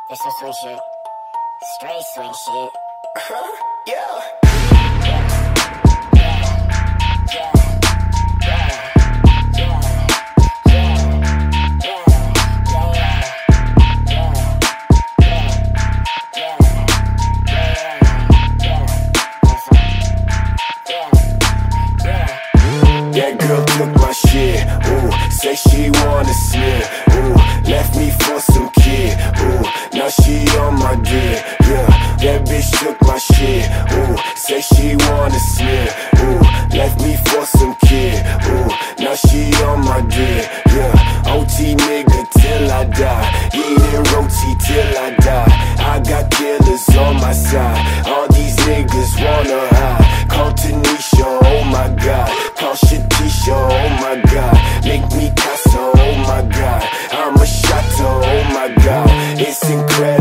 This some swing shit. Straight swing shit. Yeah. That girl took my shit, ooh, say she wanna slip, ooh, left me for some kid, ooh, now she on my dick, yeah. That bitch took my shit, ooh, say she wanna slip, ooh, left me for some kid, ooh, now she on my dick, yeah. OT nigga till I die, eating roti till I die. I got killers on my side, all these niggas wanna hide. Call Tanisha, oh my god, call Shatisha, oh my god, make me Casa, oh my god, I'm a shatter, oh my god, it's incredible.